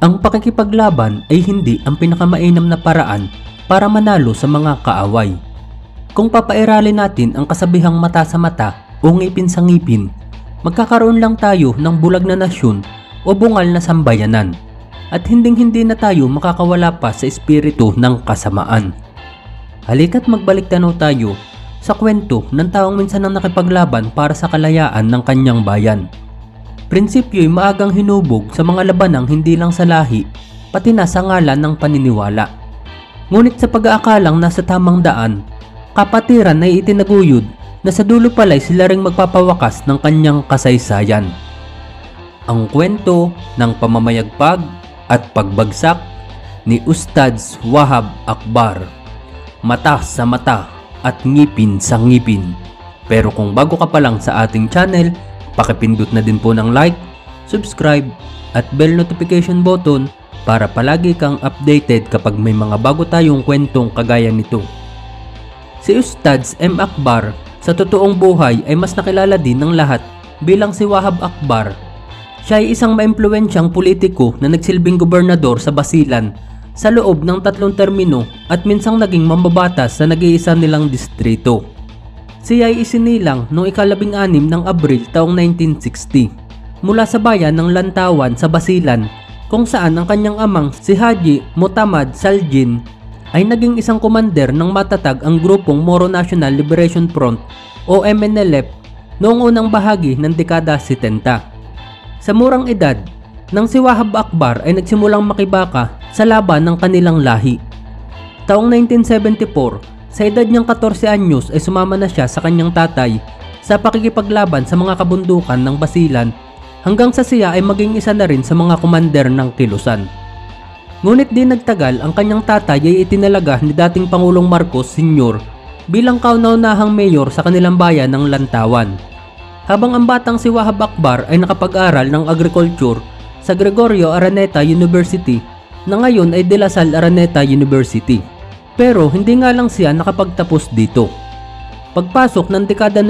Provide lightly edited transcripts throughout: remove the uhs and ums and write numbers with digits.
Ang pakikipaglaban ay hindi ang pinakamainam na paraan para manalo sa mga kaaway. Kung papairalin natin ang kasabihang mata sa mata o ngipin sa ngipin, magkakaroon lang tayo ng bulag na nasyon o bungal na sambayanan at hinding-hindi na tayo makakawala pa sa espiritu ng kasamaan. Halika't magbalik tanaw tayo sa kwento ng taong minsan ang nakipaglaban para sa kalayaan ng kanyang bayan. Prinsipyo'y maagang hinubog sa mga labanang hindi lang sa lahi, pati na sa ngalan ng paniniwala. Ngunit sa pag-aakalang nasa tamang daan, kapatiran ay itinaguyod na sa dulo pala'y sila ring magpapawakas ng kanyang kasaysayan. Ang kwento ng pamamayagpag at pagbagsak ni Ustadz Wahab Akbar. Mata sa mata at ngipin sa ngipin. Pero kung bago ka pa lang sa ating channel, pakipindot na din po ng like, subscribe at bell notification button para palagi kang updated kapag may mga bago tayong kwentong kagaya nito. Si Ustadz M. Akbar sa totoong buhay ay mas nakilala din ng lahat bilang si Wahab Akbar. Siya ay isang maimpluwensyang politiko na nagsilbing gobernador sa Basilan sa loob ng 3 termino at minsang naging mambabatas sa nag-iisa nilang distrito. Siya ay isinilang noong ika-16 ng Abril taong 1960 mula sa bayan ng Lantawan sa Basilan, kung saan ang kanyang amang si Haji Mutamad Saljin ay naging isang komander ng matatag ang grupong Moro National Liberation Front o MNLF noong unang bahagi ng dekada 70. Sa murang edad, nang si Wahab Akbar ay nagsimulang makibaka sa laban ng kanilang lahi. Taong 1974, sa edad niyang 14 anyos ay sumama na siya sa kanyang tatay sa pakikipaglaban sa mga kabundukan ng Basilan hanggang sa siya ay maging isa na rin sa mga komander ng kilusan. Ngunit di nagtagal ang kanyang tatay ay itinalaga ni dating Pangulong Marcos Sr. bilang kauna-unahang mayor sa kanilang bayan ng Lantawan. Habang ang batang si Wahab Akbar ay nakapag-aral ng agriculture sa Gregorio Araneta University na ngayon ay De La Salle Araneta University. Pero hindi nga lang siya nakapagtapos dito. Pagpasok ng dekada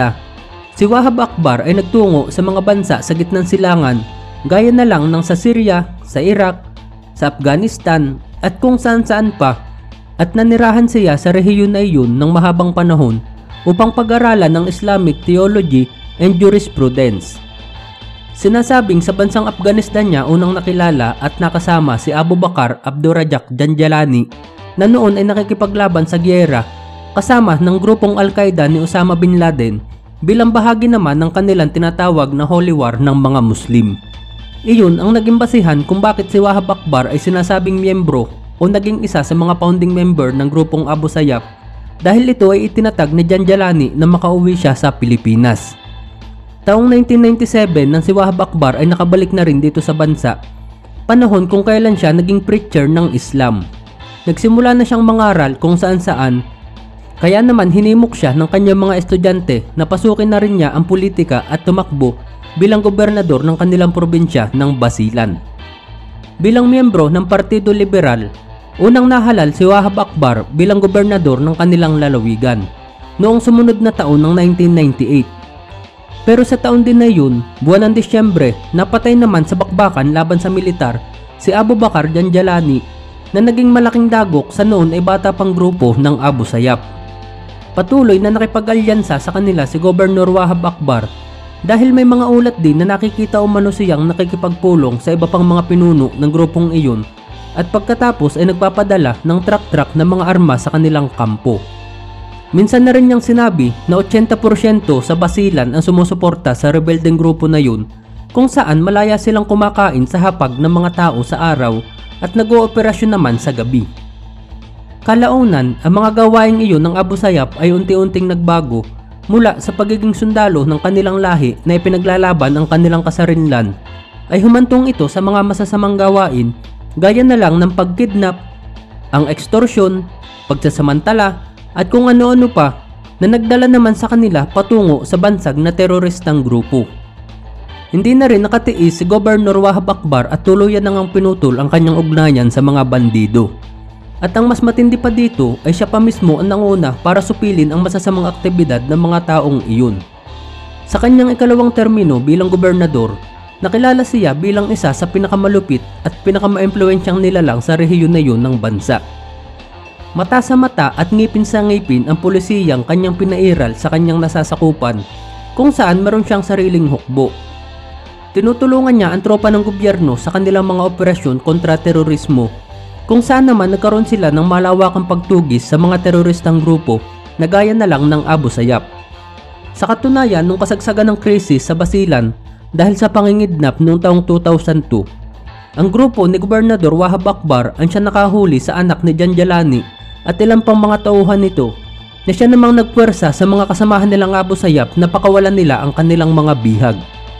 90, si Wahab Akbar ay nagtungo sa mga bansa sa gitnang silangan gaya na lang ng sa Syria, sa Iraq, sa Afghanistan at kung saan-saan pa, at nanirahan siya sa rehiyon na iyon ng mahabang panahon upang pag-aralan ng Islamic Theology and Jurisprudence. Sinasabing sa bansang Afghanistan niya unang nakilala at nakasama si Abu Bakar Abdurrajak Janjalani na noon ay nakikipaglaban sa giyera kasama ng grupong Al-Qaeda ni Osama Bin Laden bilang bahagi naman ng kanilang tinatawag na Holy War ng mga Muslim. Iyon ang naging basihan kung bakit si Wahab Akbar ay sinasabing miyembro o naging isa sa mga founding member ng grupong Abu Sayyaf dahil ito ay itinatag ni Janjalani na makauwi siya sa Pilipinas. Taong 1997 nang si Wahab Akbar ay nakabalik na rin dito sa bansa, panahon kung kailan siya naging preacher ng Islam. Nagsimula na siyang mangaral kung saan-saan, kaya naman hinimok siya ng kanyang mga estudyante na pasukin na rin niya ang politika at tumakbo bilang gobernador ng kanilang probinsya ng Basilan. Bilang miyembro ng Partido Liberal, unang nahalal si Wahab Akbar bilang gobernador ng kanilang lalawigan noong sumunod na taon ng 1998. Pero sa taon din na yun, buwan ng Disyembre, napatay naman sa bakbakan laban sa militar si Abu Bakar Janjalani na naging malaking dagok sa noon ay bata pang grupo ng Abu Sayyaf. Patuloy na nakipag-alyansa sa kanila si Gobernador Wahab Akbar dahil may mga ulat din na nakikita umano siyang nakikipagpulong sa iba pang mga pinuno ng grupong iyon at pagkatapos ay nagpapadala ng truck-truck ng mga armas sa kanilang kampo. Minsan na rin niyang sinabi na 80% sa Basilan ang sumusuporta sa rebeldeng grupo na yun kung saan malaya silang kumakain sa hapag ng mga tao sa araw at nag-ooperasyon naman sa gabi. Kalaunan, ang mga gawaing iyon ng Abu Sayyaf ay unti-unting nagbago mula sa pagiging sundalo ng kanilang lahi na ipinaglalaban ang kanilang kasarinlan, ay humantong ito sa mga masasamang gawain gaya na lang ng pagkidnap, ang extortion, pagsasamantala at kung ano-ano pa na nagdala naman sa kanila patungo sa bansag na teroristang grupo. Hindi na rin nakatiis si Gobernador Wahab Akbar at tuluyan na ngang pinutol ang kanyang ugnayan sa mga bandido. At ang mas matindi pa dito ay siya pa mismo ang nanguna para supilin ang masasamang aktibidad ng mga taong iyon. Sa kanyang ikalawang termino bilang gobernador, Nakilala siya bilang isa sa pinakamalupit at pinakamaimpluwensyang nilalang sa rehiyon na yun ng bansa. Mata sa mata at ngipin sa ngipin ang pulisiyang kanyang pinairal sa kanyang nasasakupan, kung saan meron siyang sariling hukbo. Tinutulungan niya ang tropa ng gobyerno sa kanilang mga operasyon kontra terorismo, kung saan naman nagkaroon sila ng malawakang pagtugis sa mga teroristang grupo na gaya na lang ng Abu Sayyaf. Sa katunayan, nung kasagsagan ng krisis sa Basilan dahil sa pangingidnap noong taong 2002, ang grupo ni Gobernador Wahab Akbar ang siya nakahuli sa anak ni Jan Jalani at ilang pang mga tauhan nito, na siya namang nagpuwersa sa mga kasamahan nilang Abu Sayyaf na pakawalan nila ang kanilang mga bihag.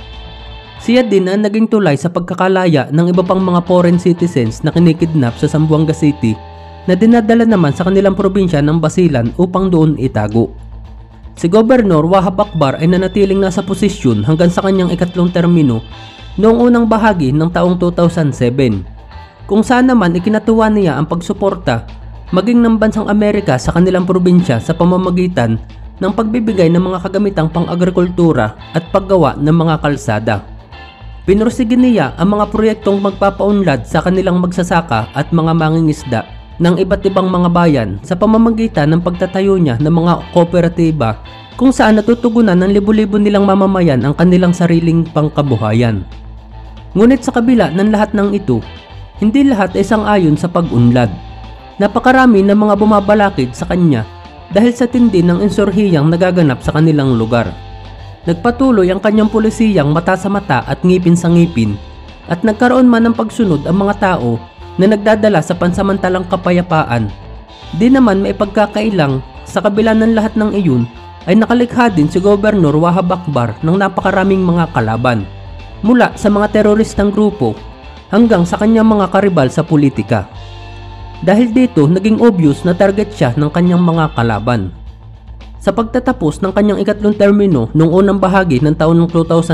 Siya din ang naging tulay sa pagkakalaya ng iba pang mga foreign citizens na kinikidnap sa Zamboanga City na dinadala naman sa kanilang probinsya ng Basilan upang doon itago. Si Gobernador Wahab Akbar ay nanatiling nasa posisyon hanggang sa kanyang ikatlong termino noong unang bahagi ng taong 2007, kung saan naman ikinatuwa niya ang pagsuporta maging ng bansang Amerika sa kanilang probinsya sa pamamagitan ng pagbibigay ng mga kagamitang pang-agrikultura at paggawa ng mga kalsada. Pinursige niya ang mga proyektong magpapaunlad sa kanilang magsasaka at mga mangingisda ng iba't ibang mga bayan sa pamamagitan ng pagtatayo niya ng mga kooperatiba kung saan natutugunan ng libo-libo nilang mamamayan ang kanilang sariling pangkabuhayan. Ngunit sa kabila ng lahat ng ito, hindi lahat ay sang-ayon sa pag-unlad. Napakarami ng mga bumabalakid sa kanya dahil sa tindi ng insurhiyang nagaganap sa kanilang lugar. Nagpatuloy ang kanyang pulisiyang mata sa mata at ngipin sa ngipin, at nagkaroon man ng pagsunod ang mga tao na nagdadala sa pansamantalang kapayapaan. Di naman may pagkakailang sa kabila ng lahat ng iyon ay nakalikha din si Gobernador Wahab Akbar ng napakaraming mga kalaban, mula sa mga teroristang grupo hanggang sa kanyang mga karibal sa politika. Dahil dito naging obvious na target siya ng kanyang mga kalaban. Sa pagtatapos ng kanyang ikatlong termino noong unang bahagi ng taon ng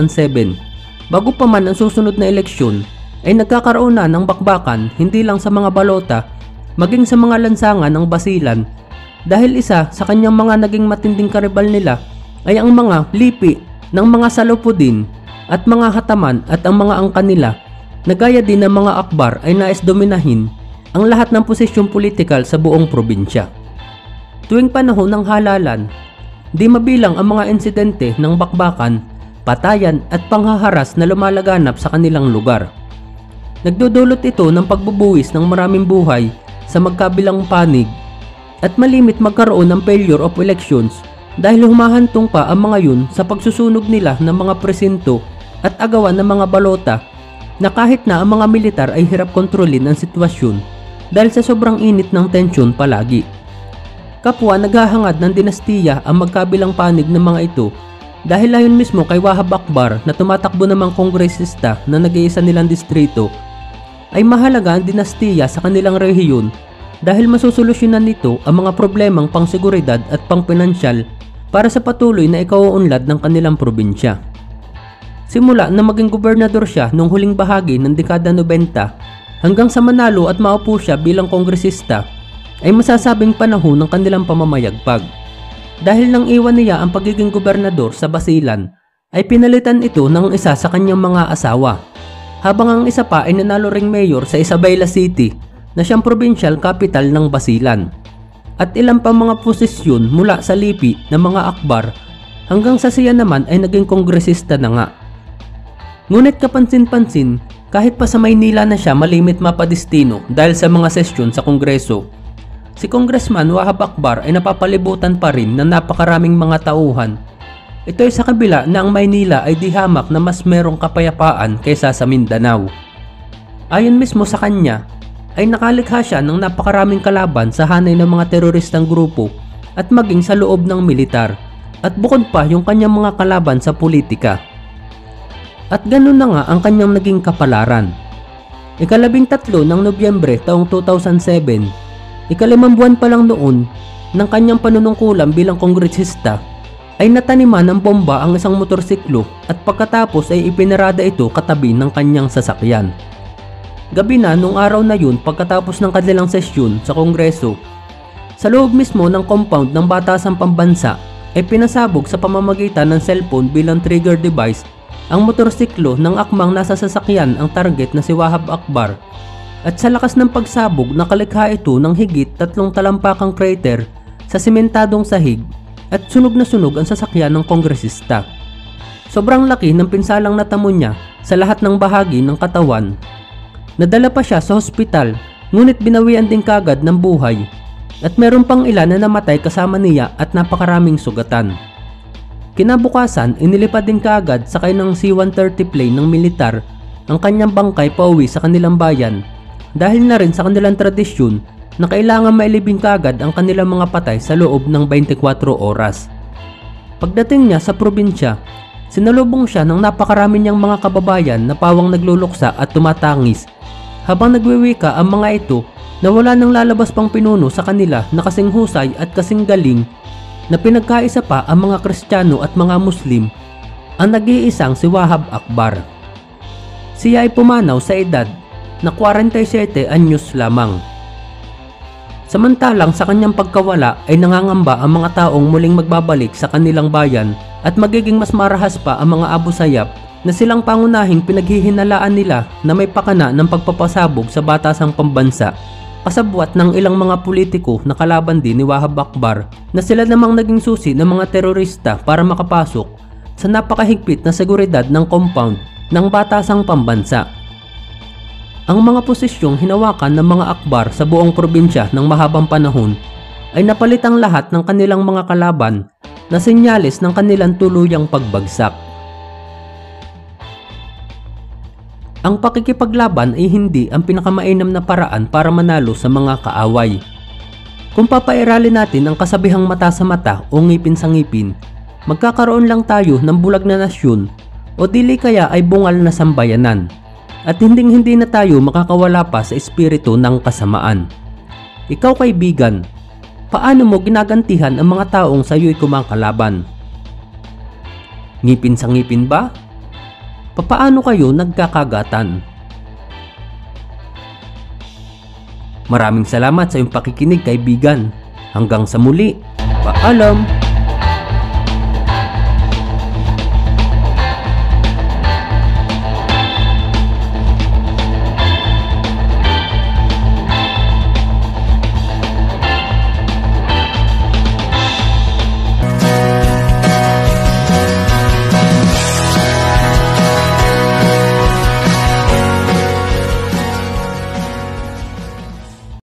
2007, bago pa man ang susunod na eleksyon, ay nagkakaroon na ng bakbakan hindi lang sa mga balota, maging sa mga lansangan ng Basilan, dahil isa sa kanyang mga naging matinding karibal nila ay ang mga lipi ng mga salupudin at mga hataman at ang mga angka nila, na gaya din ng mga Akbar ay nais dominahin ang lahat ng posisyong politikal sa buong probinsya. Tuwing panahon ng halalan, di mabilang ang mga insidente ng bakbakan, patayan at panghaharas na lumalaganap sa kanilang lugar. Nagdudulot ito ng pagbubuwis ng maraming buhay sa magkabilang panig at malimit magkaroon ng failure of elections dahil humahantong pa ang mga yun sa pagsusunog nila ng mga presinto at agawan ng mga balota, na kahit na ang mga militar ay hirap kontrolin ang sitwasyon dahil sa sobrang init ng tensyon palagi. Kapwa naghahangad ng dinastiya ang magkabilang panig ng mga ito dahil ayon mismo kay Wahab Akbar na tumatakbo namang kongresista na nag-iisa nilang distrito, ay mahalaga ang dinastiya sa kanilang rehiyon dahil masusolusyonan nito ang mga problemang pangseguridad at pangpinansyal para sa patuloy na ikauunlad ng kanilang probinsya. Simula na maging gobernador siya noong huling bahagi ng dekada 90 hanggang sa manalo at maupo siya bilang kongresista, ay masasabing panahon ng kanilang pamamayagpag. Dahil nang iwan niya ang pagiging gobernador sa Basilan, ay pinalitan ito ng isa sa kanyang mga asawa, habang ang isa pa ay nanalo ring mayor sa Isabela City na siyang provincial capital ng Basilan, at ilang pang mga posisyon mula sa lipi ng mga Akbar hanggang sa siya naman ay naging kongresista na nga. Ngunit kapansin-pansin, kahit pa sa Maynila na siya malimit mapadestino dahil sa mga sesyon sa Kongreso, si Congressman Wahab Akbar ay napapalibutan pa rin ng napakaraming mga tauhan. Ito ay sa kabila na ang Maynila ay di hamak na mas merong kapayapaan kaysa sa Mindanao. Ayon mismo sa kanya, ay nakalikha siya ng napakaraming kalaban sa hanay ng mga teroristang grupo at maging sa loob ng militar, at bukod pa yung kanyang mga kalaban sa politika. At ganun na nga ang kanyang naging kapalaran. Ika-13 ng Nobyembre taong 2007, ika-5 buwan pa lang noon ng kanyang panunungkulan bilang kongresista, ay nataniman ng bomba ang isang motorsiklo at pagkatapos ay ipinarada ito katabi ng kanyang sasakyan. Gabi na nung araw na yun, pagkatapos ng kanilang sesyon sa Kongreso, sa loob mismo ng compound ng Batasang Pambansa ay pinasabog sa pamamagitan ng cellphone bilang trigger device Ang motorsiklo ng akmang nasa sasakyan ang target na si Wahab Akbar at sa lakas ng pagsabog nakalikha ito ng higit 3 talampakang crater sa simentadong sahig at sunog na sunog ang sasakyan ng kongresista. Sobrang laki ng pinsalang natamo niya sa lahat ng bahagi ng katawan. Nadala pa siya sa hospital ngunit binawian din kagad ng buhay at meron pang ilan na namatay kasama niya at napakaraming sugatan. Kinabukasan, inilipad din kaagad sakay ng C-130 plane ng militar ang kanyang bangkay pauwi sa kanilang bayan dahil na rin sa kanilang tradisyon na kailangan mailibing kaagad ang kanilang mga patay sa loob ng 24 oras. Pagdating niya sa probinsya, sinalubong siya ng napakarami niyang mga kababayan na pawang nagluluksa at tumatangis habang nagwiwika ang mga ito na wala nang lalabas pang pinuno sa kanila na kasing husay at kasing galing na pinagkaisa pa ang mga Kristiyano at mga Muslim ang nag-iisang si Wahab Akbar. Siya ay pumanaw sa edad na 47 anyos lamang. Samantalang sa kanyang pagkawala ay nangangamba ang mga taong muling magbabalik sa kanilang bayan at magiging mas marahas pa ang mga Abu Sayyaf na silang pangunahing pinaghihinalaan nila na may pakana ng pagpapasabog sa batasang pambansa, kasabwat ng ilang mga politiko na kalaban din ni Wahab Akbar na sila namang naging susi ng mga terorista para makapasok sa napakahigpit na seguridad ng compound ng batasang pambansa. Ang mga posisyong hinawakan ng mga Akbar sa buong probinsya ng mahabang panahon ay napalit ang lahat ng kanilang mga kalaban na senyales ng kanilang tuluyang pagbagsak. Ang pakikipaglaban ay hindi ang pinakamainam na paraan para manalo sa mga kaaway. Kung papairalin natin ang kasabihang mata sa mata o ngipin sa ngipin, magkakaroon lang tayo ng bulag na nasyon o dili kaya ay bungal na sambayanan at hinding-hindi na tayo makakawala pa sa espiritu ng kasamaan. Ikaw kaibigan, paano mo ginagantihan ang mga taong sa iyo'y kumakalaban? Ngipin sa ngipin ba? Papaano kayo nagkakagatan? Maraming salamat sa iyong pakikinig kaibigan. Hanggang sa muli. Paalam!